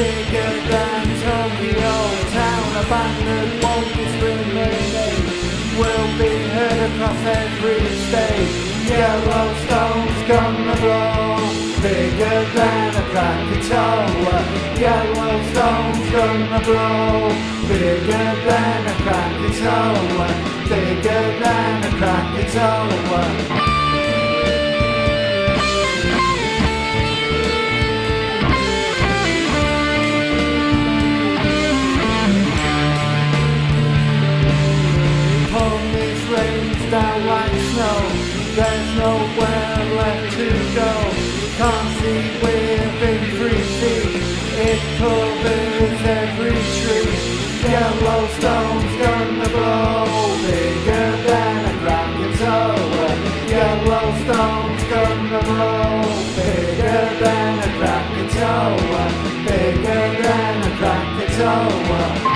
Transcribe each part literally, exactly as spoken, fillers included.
bigger than Tokyo town. Abandoned wonders remaining will be heard across every state. Yellowstone's gonna blow, bigger than a Krakatoa. Yellowstone's gonna blow, bigger than a Krakatoa, bigger than a Krakatoa. Down like snow, there's nowhere left to go. Can't see within three feet, it covers every tree. Yellowstone's gonna blow, bigger than a Krakatoa. Yellowstone's gonna blow, bigger than a Krakatoa, bigger than a Krakatoa.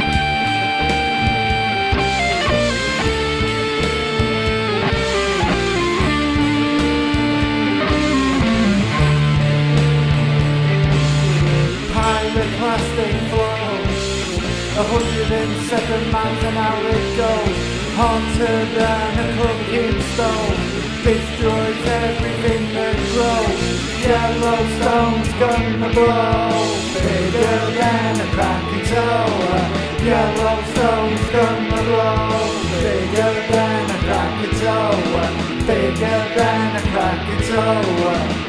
Plastic flows, a hundred and seven miles an hour it goes, hotter than a cooking stove, destroys everything that grows. Yellowstone's gonna blow, bigger than a Krakatoa. Yellowstone's gonna blow, bigger than a Krakatoa, bigger than a Krakatoa.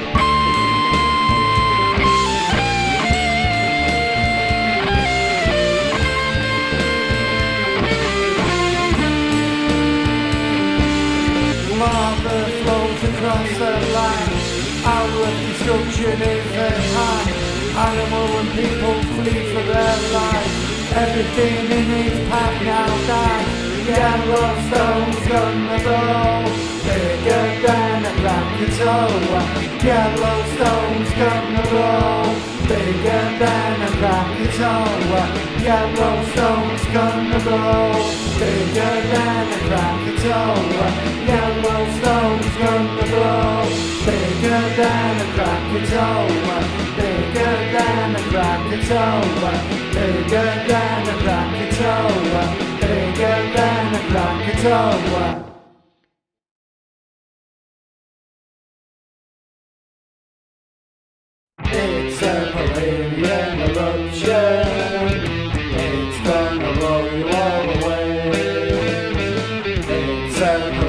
Lava flows across the land, hour of destruction is at hand. Animal and people flee for their lives, everything in its path now dies. Yellowstone's gonna blow, bigger than a Krakatoa. Yellowstone's gonna blow, bigger than a Krakatoa. Yellowstone's gonna blow, bigger than a Krakatoa. Yellowstone's gonna blow, bigger than a Krakatoa, bigger than a Krakatoa, bigger than a Krakatoa, bigger than a Krakatoa. It's a Palladian eruption, it's gonna blow you all away. It's a